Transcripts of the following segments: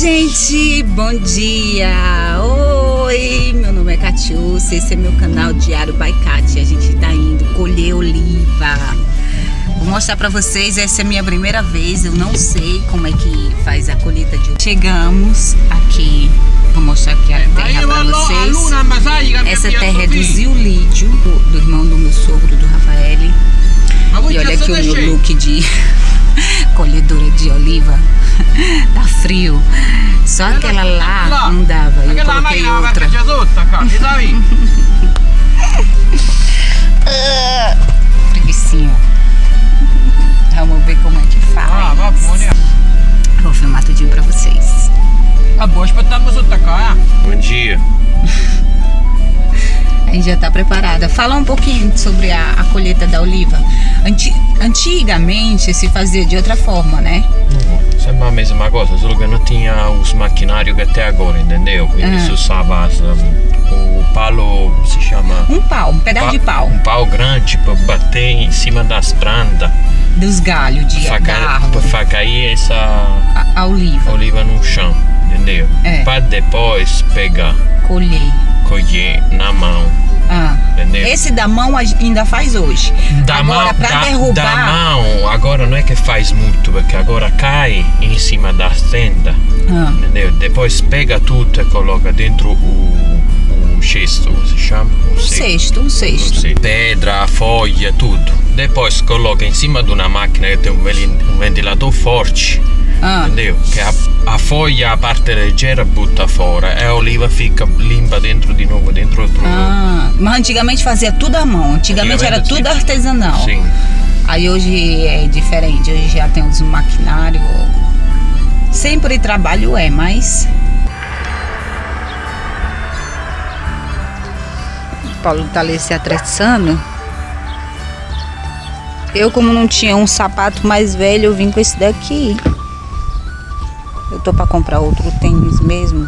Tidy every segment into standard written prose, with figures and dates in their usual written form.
gente, bom dia! Oi, meu nome é Catiúcia, esse é meu canal Diário by Cati. A gente tá indo colher oliva. Vou mostrar pra vocês, essa é a minha primeira vez, eu não sei como é que faz a colheita de oliva. Chegamos aqui, vou mostrar aqui a terra pra vocês. Essa terra é do Ziolídio, do irmão do meu sogro, do Rafael. E olha aqui o meu look de colhedora de oliva. Tá frio. Só aquela lá não dava. Eu coloquei outra. Preguicinha. Vamos ver como é que faz. Vou filmar tudinho pra vocês. Bom dia. A gente já tá preparada. Fala um pouquinho sobre a colheita da oliva. Antigamente se fazia de outra forma, né? Sempre a mesma coisa, só que não tinha os maquinários que até agora, entendeu? Quindi si usava o palo, se chama... Um pedaço de pau. Um pau grande para bater em cima das plantas. Dos galhos da árvore. Para fazer cair a oliva no chão, entendeu? Para depois pegar. Colher na mão. Entendeu? Esse da mão ainda faz hoje. Agora, para derrubar... Da mão, agora não é que faz muito, porque agora cai em cima das tendas. Entendeu? Depois pega tudo e coloca dentro o cesto, como se chama? Um cesto. Pedra, folha, tudo. Depois coloca em cima de uma máquina que tem um ventilador forte. Entendeu? Que a folha, a parte leggera, butta fora e a oliva fica limpa dentro de novo, dentro outro. Mas antigamente fazia tudo à mão, antigamente era tudo artesanal. Sim. Aí hoje é diferente, hoje já tem os maquinários. Sempre trabalho mas... O Paulo tá ali se atreçando. Eu, como não tinha um sapato mais velho, eu vim com esse daqui. Eu tô pra comprar outro tênis mesmo.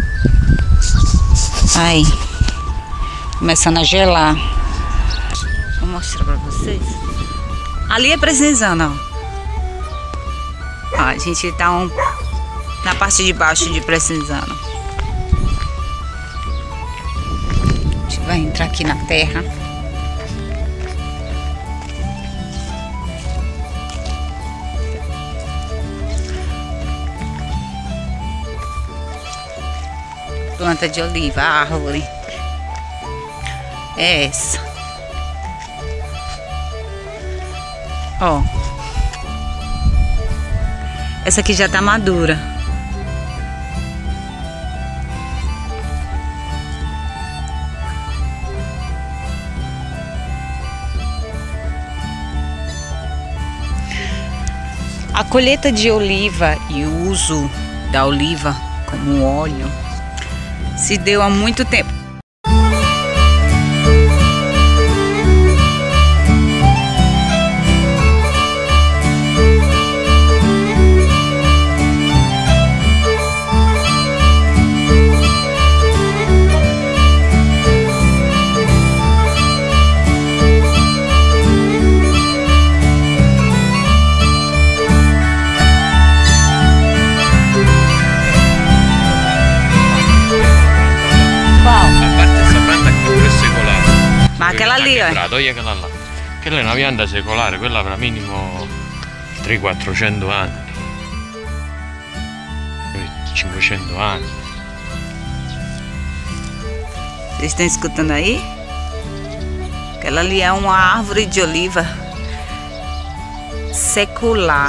Aí, começando a gelar. Vou mostrar pra vocês. Ali é precisando, ó. A gente tá na parte de baixo de precisando. A gente vai entrar aqui na terra. Planta de oliva, a árvore é essa. Ó, essa aqui já tá madura. A colheita de oliva e o uso da oliva como óleo se deu há muito tempo. Ma aquela ali, olha aquela lá. Quella è una pianta secolare, quella avrà minimo 300-400 anni. 500 anni. Vocês estão escutando aí? Aquela ali é uma árvore de oliva secular.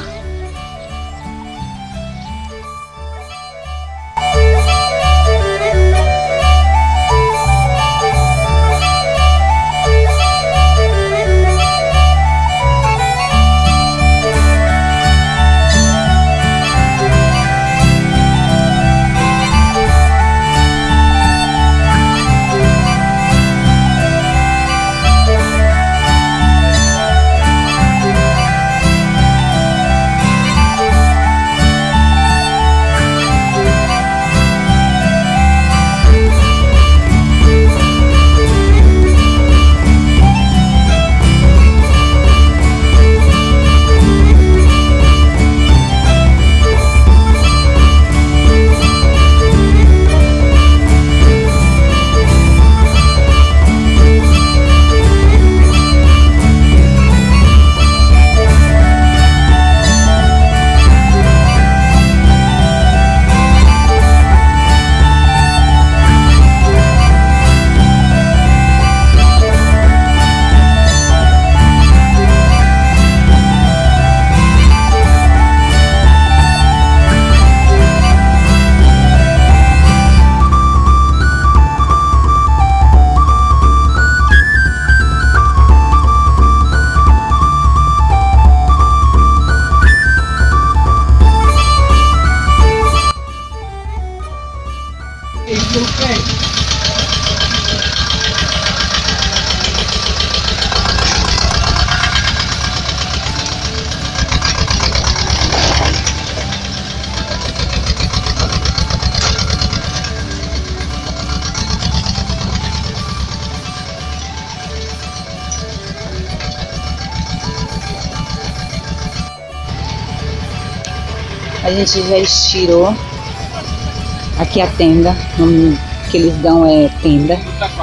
A gente já estirou. Aqui a tenda, o nome que eles dão é tenda.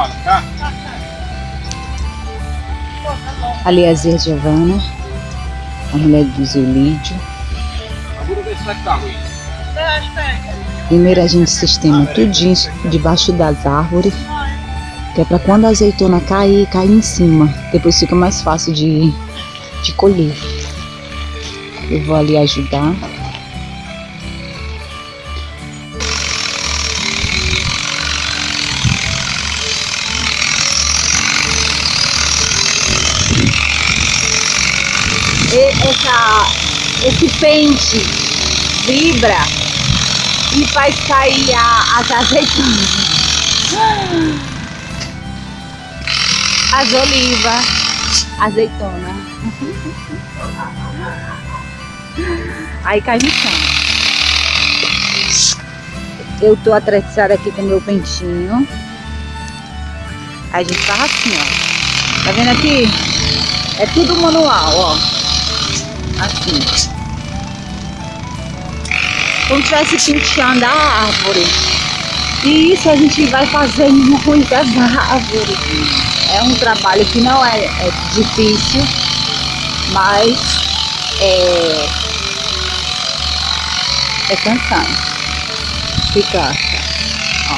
Ali é a Zia Giovana, a mulher do Zulídio. Primeiro a gente sistema tudinho debaixo das árvores, que é para quando a azeitona cair em cima. Depois fica mais fácil de colher. Eu vou ali ajudar. Esse pente vibra e faz cair as azeitonas, as olivas, azeitona. Aí cai no chão. Eu tô atravessada aqui com o meu pentinho. Aí a gente faz assim, ó. Tá vendo aqui? É tudo manual, ó. Assim. Como se estivesse penteando a árvore. E isso a gente vai fazendo muitas árvores. É um trabalho que não é difícil, mas é cansado. Fica, ó.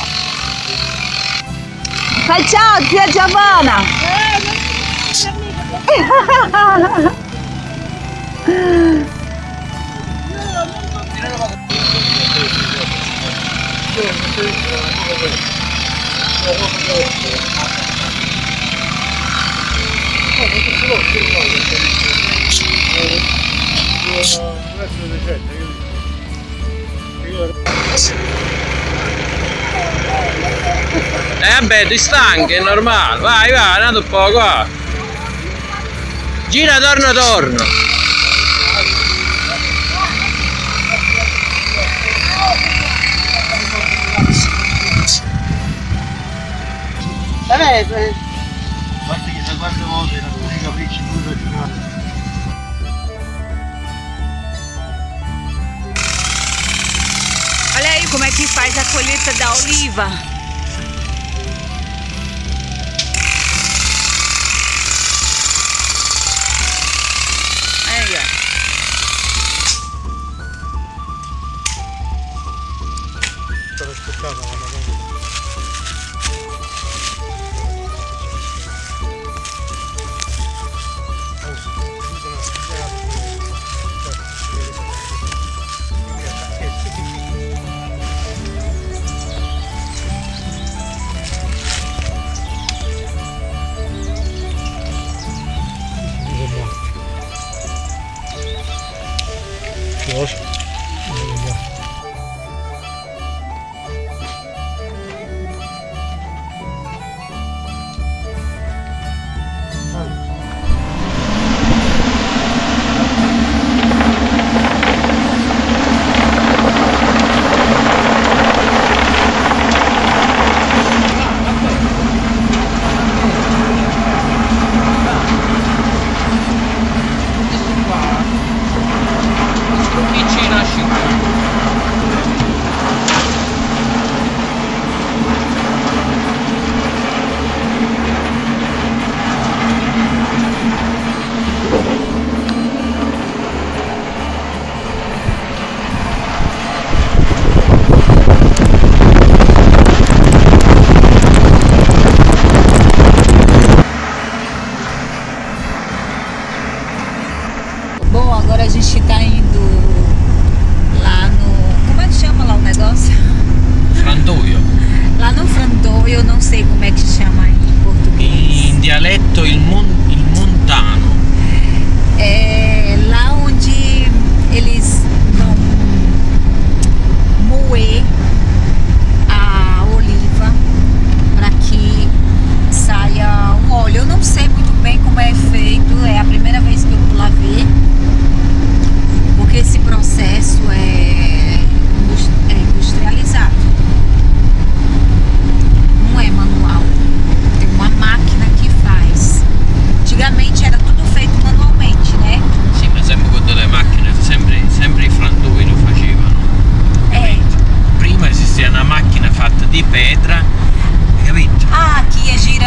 Faz tchau, tia Giovana! Beh, ti stanchi, è normale. Vai, vai, andando un po', qua. Gira, torna. Vabbè, guarda che se quante volte i capricci pure giocare. Olha aí como é que faz a colheita da oliva. Aí, ó. Stavo aspettando la Madonna.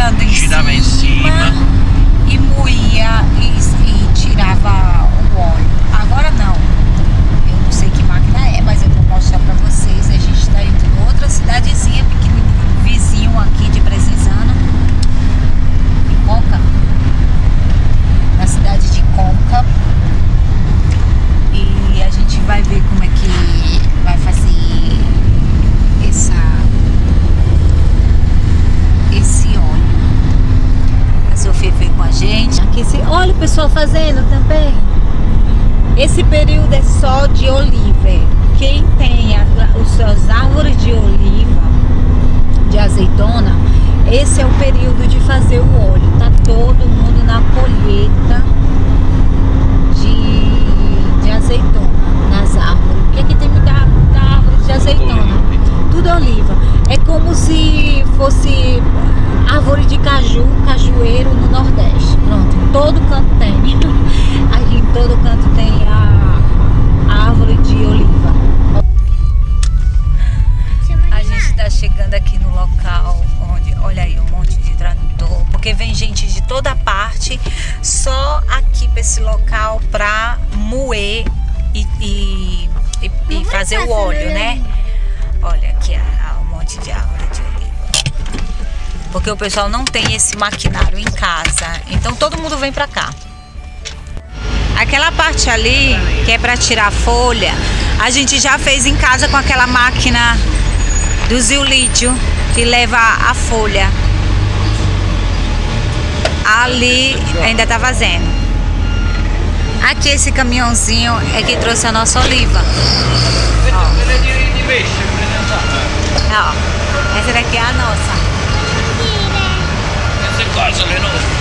girando em girava em cima e moía e tirava o óleo. Agora não. Eu não sei que máquina é, mas eu vou mostrar pra vocês. A gente está indo em outra cidadezinha pequenininha, vizinho aqui de Presenzano, em Conca, na cidade de Conca. E a gente vai ver como é que vai fazer esse óleo. A Sofia veio com a gente. Aqui olha o pessoal fazendo também. Esse período é só de oliva. Quem tem as árvores de oliva, de azeitona, esse é o período de fazer o óleo. Tá todo mundo na colheita de azeitona nas árvores. Porque aqui tem muita árvore de azeitona. Tudo oliva. É como se fosse árvore de caju, cajueiro no Nordeste. Pronto, em todo canto tem. Aqui em todo canto tem a árvore de oliva. A gente tá chegando aqui no local onde, olha aí, um monte de trator, porque vem gente de toda parte só aqui pra esse local pra moer e fazer o óleo, né? Olha aqui um monte de árvore de oliva. Porque o pessoal não tem esse maquinário em casa, então todo mundo vem pra cá. Aquela parte ali, que é pra tirar folha, a gente já fez em casa com aquela máquina do Ziolídio, que leva a folha. Ali ainda tá fazendo. Aqui esse caminhãozinho é que trouxe a nossa oliva. Ó, essa daqui é a nossa. Essa cosa le nostre.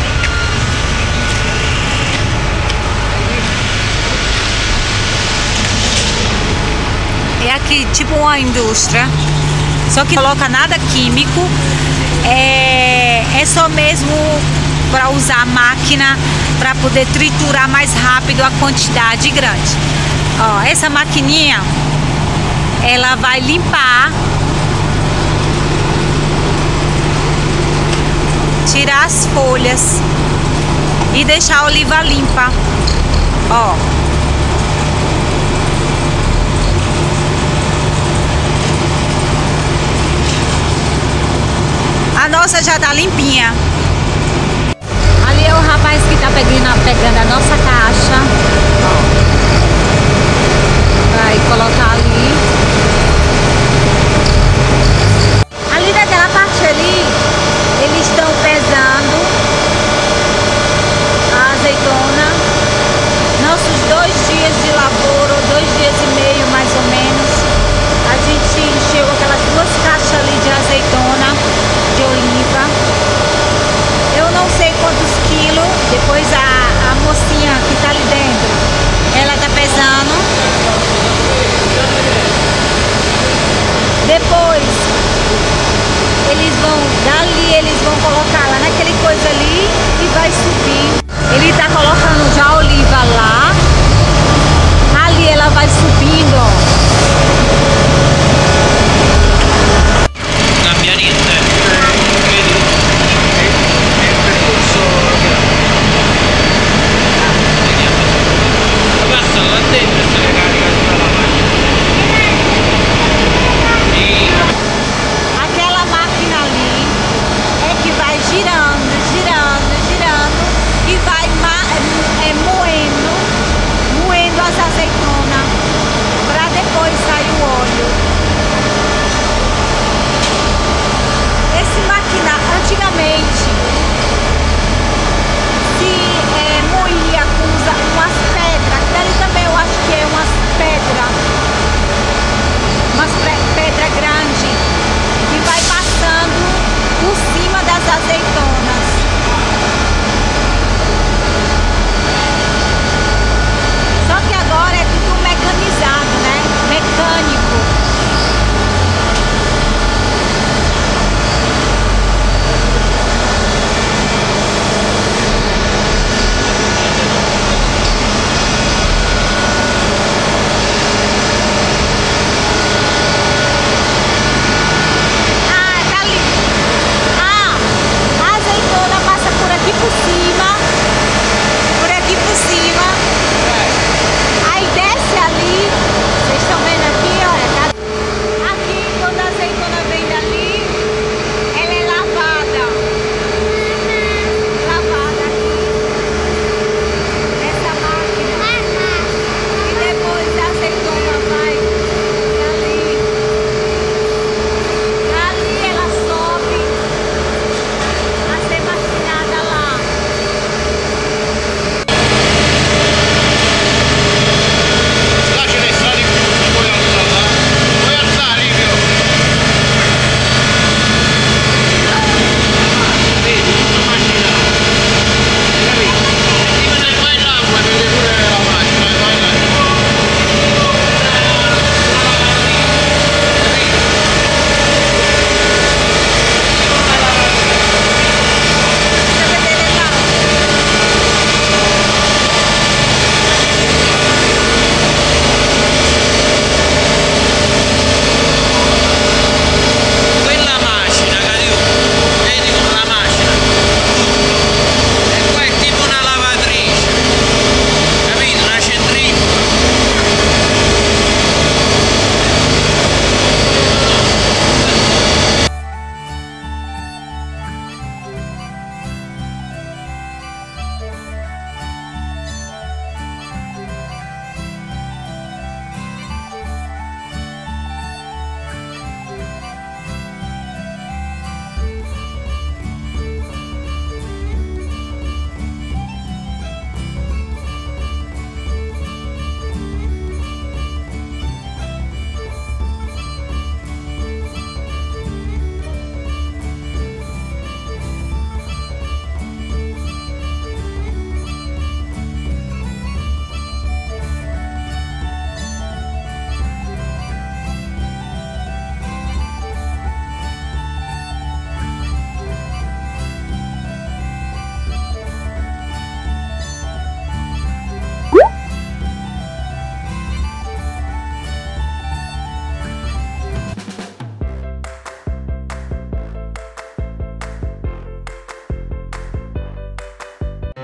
É aqui tipo uma indústria, só que não coloca nada químico, é só mesmo para usar a máquina para poder triturar mais rápido a quantidade grande. Ó, essa maquininha, ela vai limpar, tirar as folhas e deixar a oliva limpa. Ó. A nossa já tá limpinha. Ali é o rapaz que tá pegando a nossa caixa. Ó. Vai colocar ali. Ali daquela parte ali, eles estão pesando a azeitona. Nossos 2 dias de lavoura, 2 dias e meio mais ou menos, a gente encheu aquelas 2 caixas ali de azeitona, de oliva. Eu não sei quantos quilos, depois a mocinha que tá ali dentro, ela tá pesando. Depois eles vão colocar lá naquele coisa ali e vai subir. Ele tá colocando já a oliva lá. Ali ela vai subindo, ó. Cambia niente, vedi? È un percorso che passa là dentro e se le carica tutta la macchina. Aquela máquina ali é que vai girando, girando, girando e vai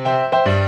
Tchau.